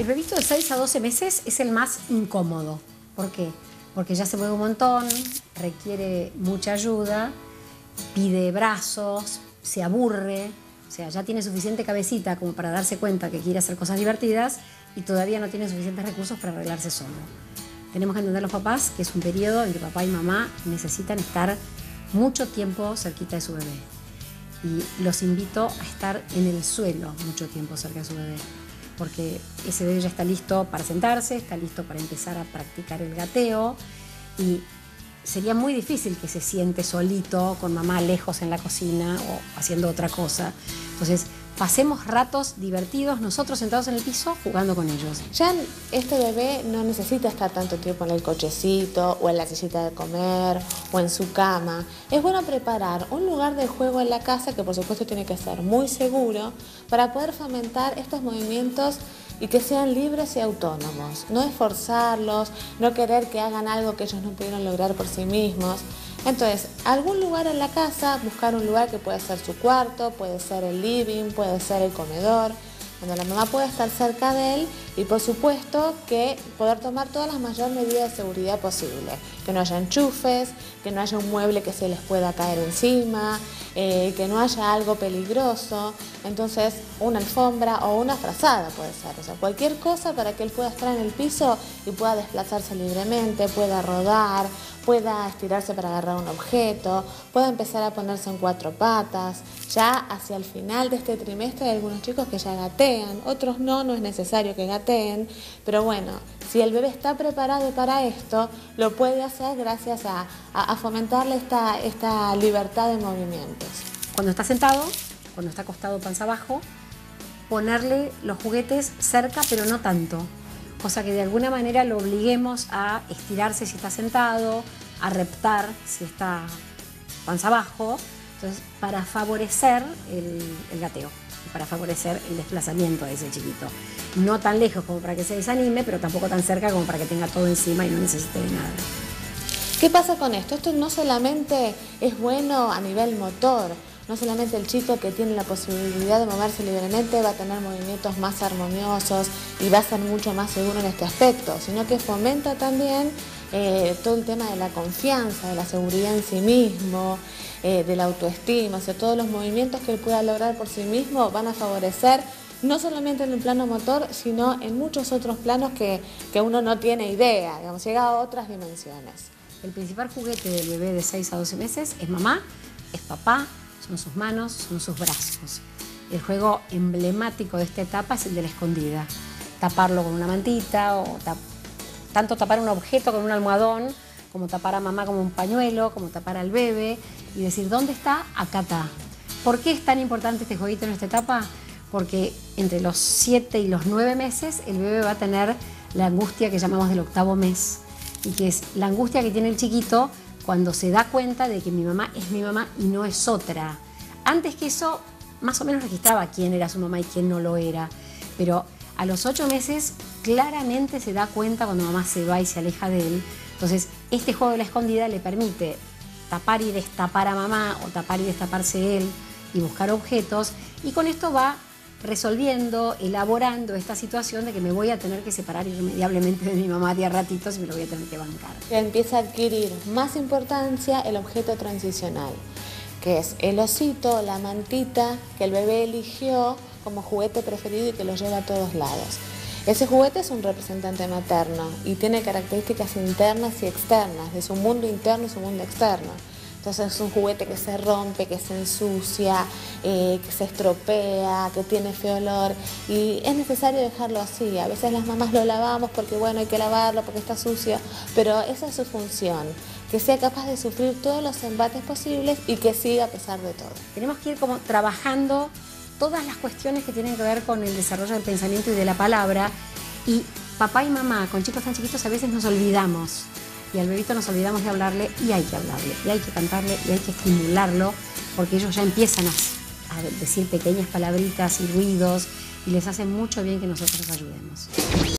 El bebito de 6 a 12 meses es el más incómodo. ¿Por qué? Porque ya se mueve un montón, requiere mucha ayuda, pide brazos, se aburre, o sea, ya tiene suficiente cabecita como para darse cuenta que quiere hacer cosas divertidas y todavía no tiene suficientes recursos para arreglarse solo. Tenemos que entender los papás que es un periodo en que papá y mamá necesitan estar mucho tiempo cerquita de su bebé. Y los invito a estar en el suelo mucho tiempo cerca de su bebé, porque ese bebé ya está listo para sentarse, está listo para empezar a practicar el gateo y sería muy difícil que se siente solito con mamá lejos en la cocina o haciendo otra cosa. Entonces, pasemos ratos divertidos nosotros sentados en el piso jugando con ellos. Ya este bebé no necesita estar tanto tiempo en el cochecito o en la sillita de comer o en su cama. Es bueno preparar un lugar de juego en la casa que por supuesto tiene que ser muy seguro para poder fomentar estos movimientos y que sean libres y autónomos. No esforzarlos, no querer que hagan algo que ellos no pudieron lograr por sí mismos. Entonces, algún lugar en la casa, buscar un lugar que puede ser su cuarto, puede ser el living, puede ser el comedor, donde la mamá pueda estar cerca de él y por supuesto que poder tomar todas las mayores medidas de seguridad posible. Que no haya enchufes, que no haya un mueble que se les pueda caer encima, que no haya algo peligroso. Entonces una alfombra o una frazada puede ser, o sea, cualquier cosa para que él pueda estar en el piso y pueda desplazarse libremente, pueda rodar, pueda estirarse para agarrar un objeto, pueda empezar a ponerse en 4 patas. Ya hacia el final de este trimestre hay algunos chicos que ya gatean, otros no, no es necesario que gateen, pero bueno, si el bebé está preparado para esto, lo puede hacer gracias a fomentarle esta libertad de movimientos. Cuando está sentado, cuando está acostado panza abajo, ponerle los juguetes cerca, pero no tanto. O sea que de alguna manera lo obliguemos a estirarse si está sentado, a reptar si está panza abajo, entonces para favorecer el gateo, para favorecer el desplazamiento de ese chiquito. No tan lejos como para que se desanime, pero tampoco tan cerca como para que tenga todo encima y no necesite de nada. ¿Qué pasa con esto? Esto no solamente es bueno a nivel motor, no solamente el chico que tiene la posibilidad de moverse libremente va a tener movimientos más armoniosos y va a ser mucho más seguro en este aspecto, sino que fomenta también todo el tema de la confianza, de la seguridad en sí mismo, de la autoestima, o sea, todos los movimientos que él pueda lograr por sí mismo van a favorecer no solamente en el plano motor, sino en muchos otros planos que uno no tiene idea, digamos, llega a otras dimensiones. El principal juguete del bebé de 6 a 12 meses es mamá, es papá, son sus manos, son sus brazos. El juego emblemático de esta etapa es el de la escondida. Taparlo con una mantita, o tanto tapar un objeto con un almohadón, como tapar a mamá con un pañuelo, como tapar al bebé y decir, ¿dónde está? Acá está. ¿Por qué es tan importante este jueguito en esta etapa? Porque entre los 7 y los 9 meses el bebé va a tener la angustia que llamamos del 8º mes y que es la angustia que tiene el chiquito cuando se da cuenta de que mi mamá es mi mamá y no es otra. Antes que eso, más o menos registraba quién era su mamá y quién no lo era, pero a los 8 meses claramente se da cuenta cuando mamá se va y se aleja de él. Entonces, este juego de la escondida le permite tapar y destapar a mamá o tapar y destaparse él y buscar objetos, y con esto va resolviendo, elaborando esta situación de que me voy a tener que separar irremediablemente de mi mamá de a ratitos y me lo voy a tener que bancar. Empieza a adquirir más importancia el objeto transicional, que es el osito, la mantita que el bebé eligió como juguete preferido y que lo lleva a todos lados. Ese juguete es un representante materno y tiene características internas y externas, de su mundo interno y su mundo externo. Entonces es un juguete que se rompe, que se ensucia, que se estropea, que tiene feo olor y es necesario dejarlo así. A veces las mamás lo lavamos porque bueno, hay que lavarlo porque está sucio, pero esa es su función, que sea capaz de sufrir todos los embates posibles y que siga a pesar de todo. Tenemos que ir como trabajando todas las cuestiones que tienen que ver con el desarrollo del pensamiento y de la palabra, y papá y mamá con chicos tan chiquitos a veces nos olvidamos. Y al bebito nos olvidamos de hablarle y hay que hablarle, y hay que cantarle, y hay que estimularlo, porque ellos ya empiezan a decir pequeñas palabritas y ruidos y les hace mucho bien que nosotros los ayudemos.